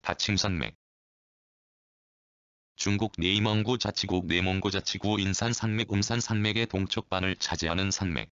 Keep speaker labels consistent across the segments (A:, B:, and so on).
A: 다침산맥. 중국 내이멍구 자치구 내몽고 자치구 인산산맥 음산산맥의 동쪽반을 차지하는 산맥.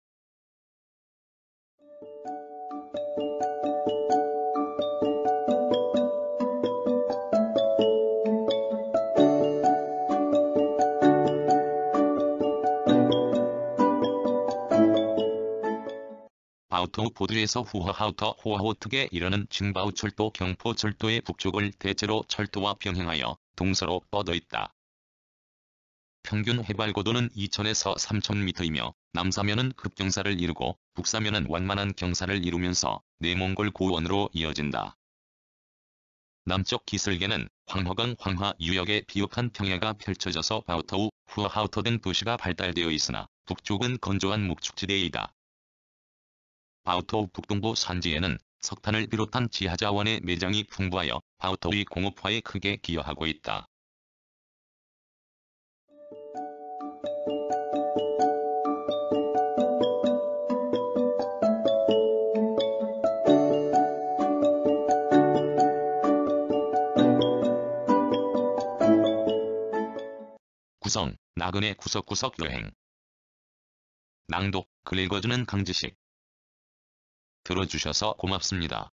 A: 바오토우 포드에서 후허하우터 호하호특에 이르는 칭바오철도 경포철도의 북쪽을 대체로 철도와 병행하여 동서로 뻗어 있다. 평균 해발 고도는 2000에서 3000m이며 남사면은 급경사를 이루고 북사면은 완만한 경사를 이루면서 내몽골 고원으로 이어진다. 남쪽 기슭에는 황허강 황하 유역의 비옥한 평야가 펼쳐져서 바오토우, 후허하우터 등 도시가 발달되어 있으나 북쪽은 건조한 묵축지대이다. 바오토우 북동부 산지에는 석탄을 비롯한 지하자원의 매장이 풍부하여 바오토우의 공업화에 크게 기여하고 있다. 구성, 나그네 구석구석 여행. 낭독, 글 읽어주는 강지식. 들어주셔서 고맙습니다.